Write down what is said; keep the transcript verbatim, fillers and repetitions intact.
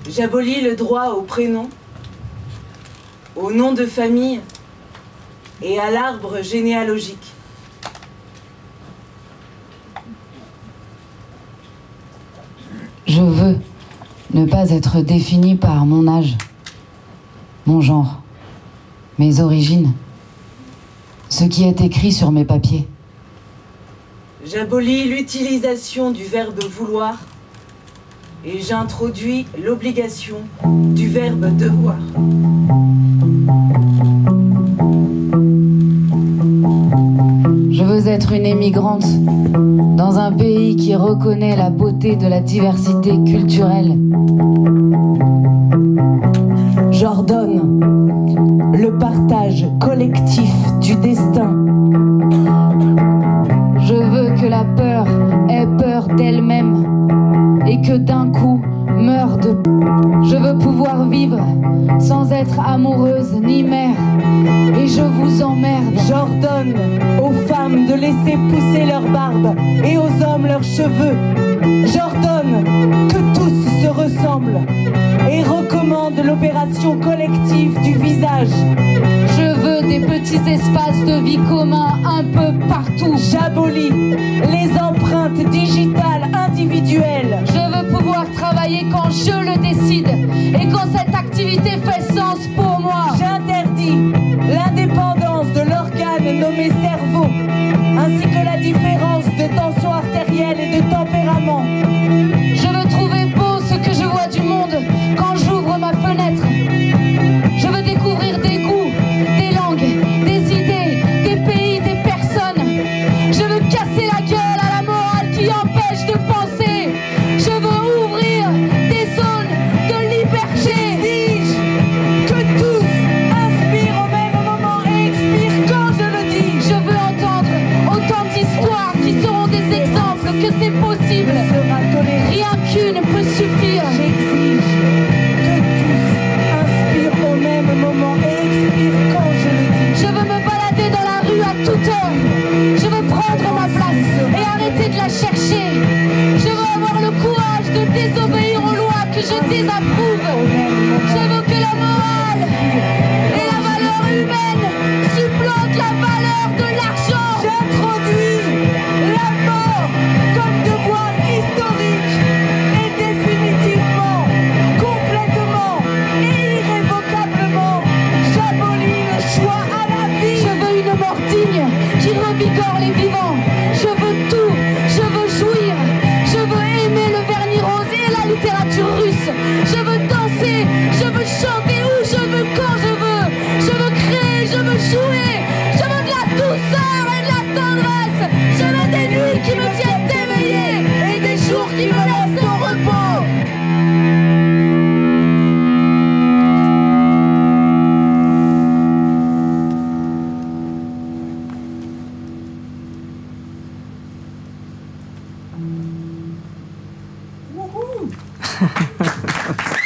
J'abolis le droit au prénom, au nom de famille et à l'arbre généalogique. Je veux ne pas être définie par mon âge, mon genre, mes origines, ce qui est écrit sur mes papiers. J'abolis l'utilisation du verbe vouloir et j'introduis l'obligation du verbe devoir. Je veux être une émigrante dans un pays qui reconnaît la beauté de la diversité culturelle. J'ordonne le partage collectif du destin. Je veux que la peur ait peur d'elle-même et que d'un coup meure de... Je veux pouvoir vivre sans être amoureuse ni mère. Et je vous emmerde. J'ordonne aux femmes de laisser pousser leur barbe et aux hommes leurs cheveux. J'ordonne que tous se ressemblent et recommande l'opération collective du visage. Je veux des petits espaces de vie communs un peu partout. J'abolis les empreintes digitales individuelles. Je veux pouvoir travailler quand je le décide et quand cette activité fait sens pour moi. J'interdis l'indépendance de l'organe nommé cerveau, ainsi que la différence de tension artérielle et de tempérament. Je veux trouver beau ce que je vois du monde quand j'ouvre ma fenêtre. Je veux découvrir des goûts, des langues, des idées, des pays, des personnes. Je veux casser la gueule à la morale qui empêche de penser. Je veux ouvrir des zones de liberté. J'exige que tous inspirent au même moment et expirent quand je le dis. Je veux entendre autant d'histoires qui seront des exemples que c'est possible. Sera toléré. Rien qu'une peut suffire. J'exige que tous inspirent au même moment et expirent quand je le dis. Je veux me balader dans la rue à toute heure. Je veux prendre ma place et arrêter de la chercher. Je veux avoir le courage de désobéir aux lois que je désapprouve. Je veux que la morale et la valeur humaine supplantent la valeur de l'argent. J'introduis la mort comme devoir historique et définitivement, complètement et irrévocablement. J'abolis le choix à la vie. Je veux une mort digne qui revigore les vivants. Je veux tout, je veux jouir. Je veux aimer le vernis rose et la littérature russe. Je veux danser, je veux chanter où je veux, quand je veux. Je veux créer, je veux jouer. Je veux de la douceur et de la tendresse. Je veux des nuits qui me tiennent éveillée et des jours qui me laissent au repos. Wouhou.